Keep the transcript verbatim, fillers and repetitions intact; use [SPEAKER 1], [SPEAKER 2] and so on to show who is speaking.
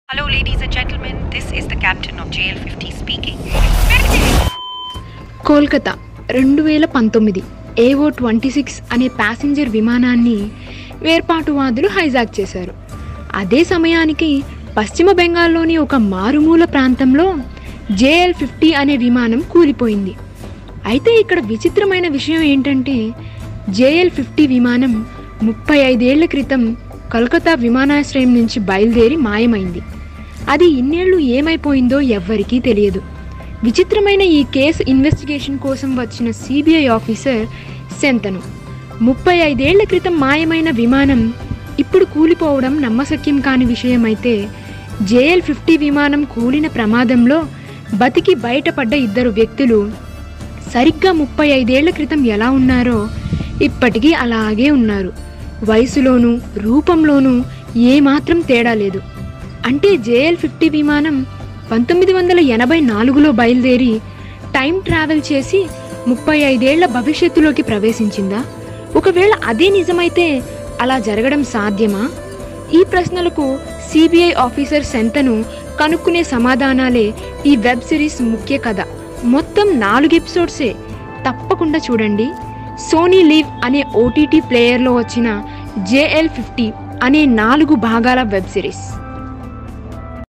[SPEAKER 1] Hello, ladies and gentlemen. This is the captain of J L fifty speaking.
[SPEAKER 2] Kolkata రెండు వేల పంతొమ్మిది ఏవో twenty six అనే ప్యాసింజర్ విమానాన్ని వేర్పాటువాదులు హైజాక్ చేశారు. అదే సమయానికి పశ్చిమ బెంగాల్లోని ఒక మారుమూల ప్రాంతంలో జే ఎల్ ఫిఫ్టీ అనే విమానం కూలిపోయింది. అయితే ఇక్కడ విచిత్రమైన విషయం ఏంటంటే జే ఎల్ ఫిఫ్టీ విమానం ముప్పై ఐదేళ్ల క్రితం కలకత్తా విమానాశ్రయం నుంచి బయలుదేరి మాయమైంది. అది ఇన్నేళ్లు ఏమైపోయిందో ఎవ్వరికీ తెలియదు. విచిత్రమైన ఈ కేసు ఇన్వెస్టిగేషన్ కోసం వచ్చిన సిబిఐ ఆఫీసర్ శంతను ముప్పై ఐదేళ్ల క్రితం మాయమైన విమానం ఇప్పుడు కూలిపోవడం నమ్మశక్యం కాని విషయమైతే జే ఎల్ ఫిఫ్టీ విమానం కూలిన ప్రమాదంలో బతికి బయటపడ్డ ఇద్దరు వ్యక్తులు సరిగ్గా ముప్పై ఐదేళ్ల క్రితం ఎలా ఉన్నారో ఇప్పటికీ అలాగే ఉన్నారు. వయసులోనూ రూపంలోనూ ఏమాత్రం తేడా లేదు. అంటే జే ఎల్ ఫిఫ్టీ విమానం పంతొమ్మిది వందల ఎనభై నాలుగులో బయలుదేరి టైం ట్రావెల్ చేసి ముప్పై ఐదేళ్ల భవిష్యత్తులోకి ప్రవేశించిందా? ఒకవేళ అదే నిజమైతే అలా జరగడం సాధ్యమా? ఈ ప్రశ్నలకు సిబిఐ ఆఫీసర్ శంతను కనుక్కునే సమాధానాలే ఈ వెబ్ సిరీస్ ముఖ్య కథ. మొత్తం నాలుగు ఎపిసోడ్సే, తప్పకుండా చూడండి. సోనీ లీవ్ అనే ఓటీటీ ప్లేయర్లో వచ్చిన జే ఎల్ ఫిఫ్టీ అనే నాలుగు భాగాల వెబ్ సిరీస్.